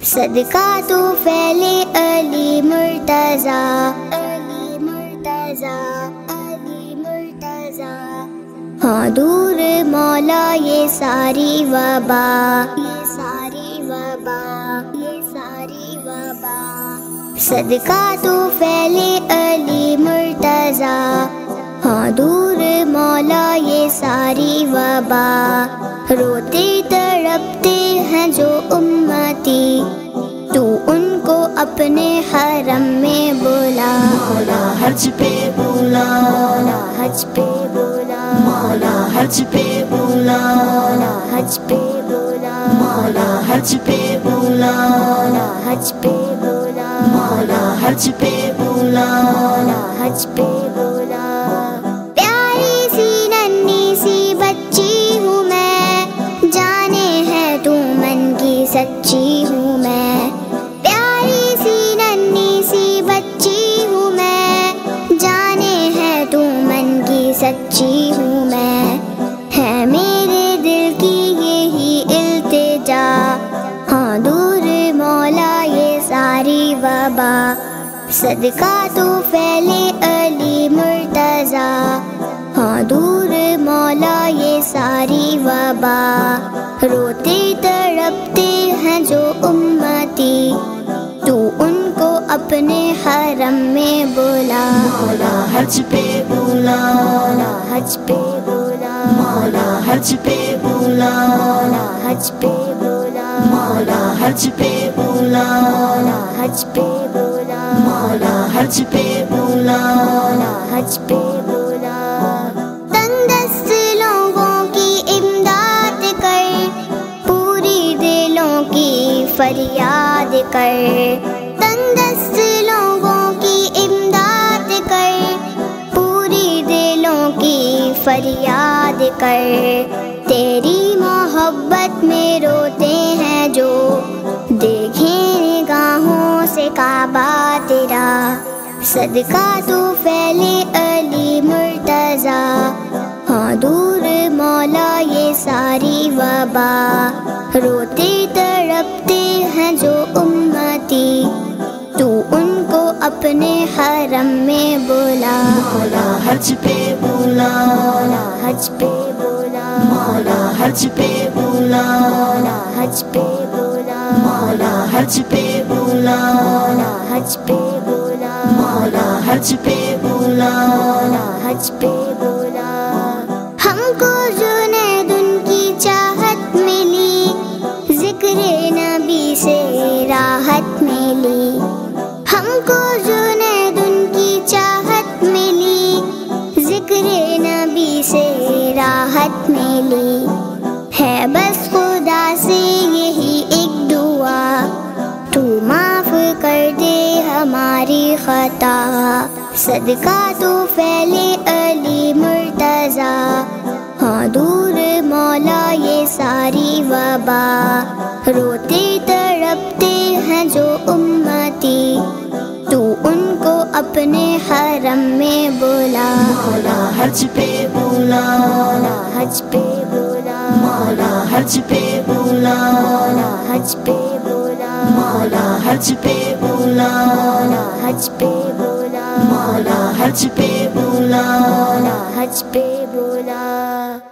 صدقہ تو پھیلے علی مرتضی، علی مرتضی، علی مرتضی۔ ہاں دور مولا یہ ساری وبا، یہ ساری وبا، یہ ساری وبا۔ صدقہ تو پھیلے علی مرتضی، ہاں دور مولا یہ ساری وبا۔ روتے تڑپتے ہیں جو امتی، تو ان کو اپنے حرم میں بولا۔ مولا حج پہ بولا، مولا حج پہ بولا، مولا حج پہ بولا، مولا حج پہ بولا، مولا حج پہ بولا، مولا حج پہ بولا، مولا حج پہ بولا، مولا حج پہ بولا۔ پیاری سی ننھی سی بچی ہوں میں، جانے ہے تو من کی سچی ہوں میں۔ پیاری سی ننھی سی بچی ہوں میں، جانے ہے تو من کی سچی ہوں میں۔ ہے میرے دل کی یہی التجا، ہاں دور مولا یہ ساری وبا۔ صدقہ تو پھیلے علی مرتضی، ہاں دور مولا یہ ساری وبا۔ روتے تڑپتے ہیں جو امتی، تو ان کو اپنے حرم میں بولا۔ مولا حج پہ بولا، مولا حج پہ بولا، مولا حج پہ بولا، مولا حج پہ بولا، مولا حج پہ بولا، مولا حج پہ بولا، مولا حج پہ بولا، مولا حج پہ بولا۔ تنگ دست لوگوں کی امداد کر، پوری دلوں کی فریاد کر۔ تنگ دست لوگوں کی امداد کر، پوری دلوں کی فریاد کر۔ تیری محبت میں روتے ہیں جو، دیکھیں نگاہوں سے کعبہ تیرا۔ صدقہ تو پھیلے علی مرتضی، ہاں دور مولا یہ ساری وبا۔ روتے تڑپتے ہیں جو امتی، تو ان کو اپنے حرم میں بولا۔ مولا حج پہ بولا، مولا حج پہ بولا، مولا حج پہ بولا، مولا حج پہ بولا، مولا حج پہ بولا، مولا حج پہ بولا، مولا حج پہ بولا، مولا حج پہ بولا۔ ہم کو جنید ان کی چاہت ملی، ذکر نبی سے راحت ملی۔ ہم کو جنید ان کی چاہت ملی، ذکر نبی سے راحت ملی۔ ہے بس خدا سے یہی ایک دعا، تو معاف کر دے ہماری خطا۔ صدقہ تو پھیلے علی مرتضی، ہاں دور مولا یہ ساری وبا۔ روتے تڑپتے ہیں جو امتی، تو ان کو اپنے حرم میں بولا۔ مولا حج پہ بولا، مولا حج پہ بولا، مولا حج پہ بولا، مولا حج پہ بولا، مولا حج پہ بولا، مولا حج پہ بولا، مولا حج پہ بولا، مولا حج پہ بولا۔